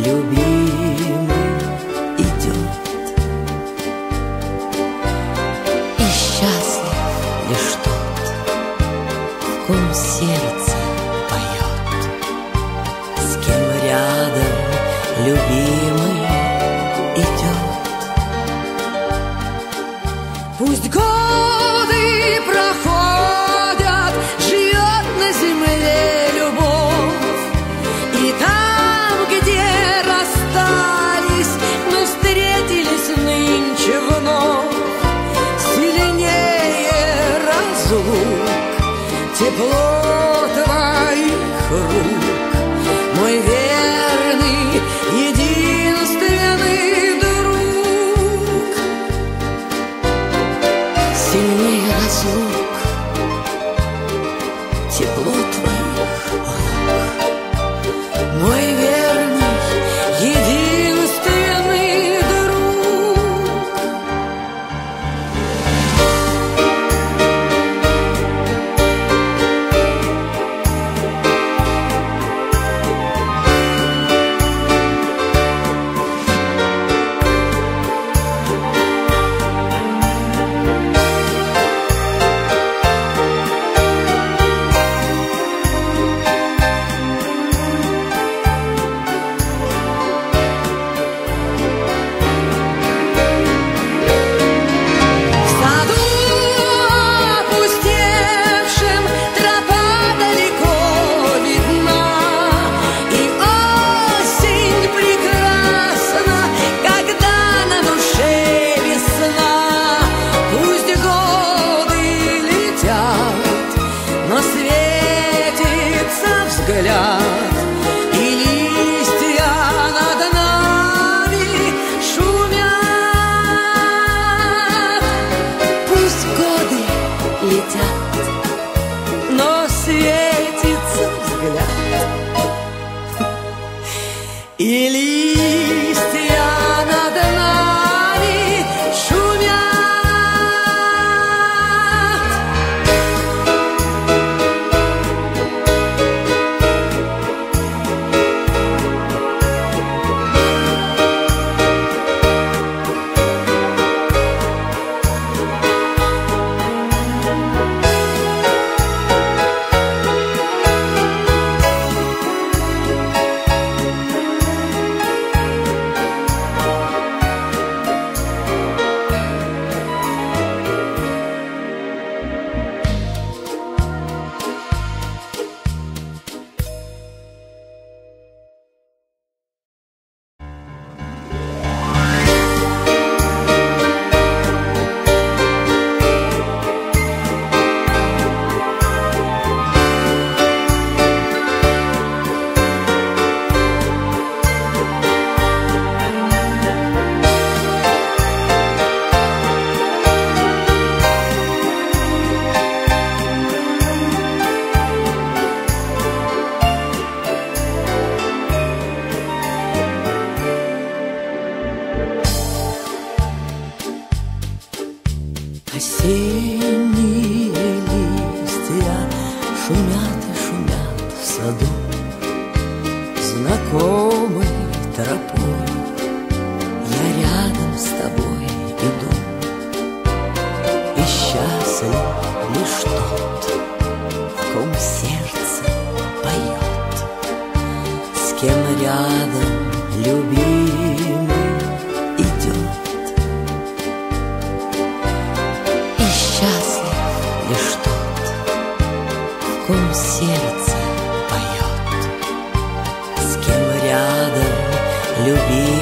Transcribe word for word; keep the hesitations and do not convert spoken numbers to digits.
любимый идет. И счастлив лишь тот, в ком сердце поет, с кем рядом любимый идет. Пусть годы проходят, живет на земле любовь, и там, где расстались, мы встретились нынче вновь. Сильнее разлук тепло твоих рук, мой верный, единственный друг. Сильнее разлук тепло твоих рук, мой верный, единственный друг. Взгляд, и листья над нами шумят. Пусть годы летят, но светится взгляд, и листья над нами шумят. Осенние листья шумят и шумят в саду, знакомой тропой я рядом с тобой иду. И счастлив лишь тот, в ком сердце поет, с кем рядом любимый идет. Счастлив лишь тот, в ком сердце поет, с кем рядом любимый.